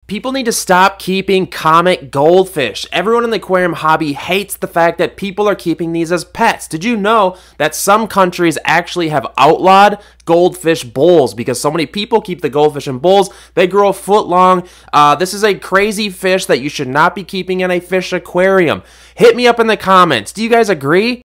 People need to stop keeping comet goldfish. Everyone in the aquarium hobby hates the fact that people are keeping these as pets. Did you know that some countries actually have outlawed goldfish bowls because so many people keep the goldfish in bowls? They grow a foot long. This is a crazy fish that you should not be keeping in a fish aquarium. Hit me up in the comments. Do you guys agree?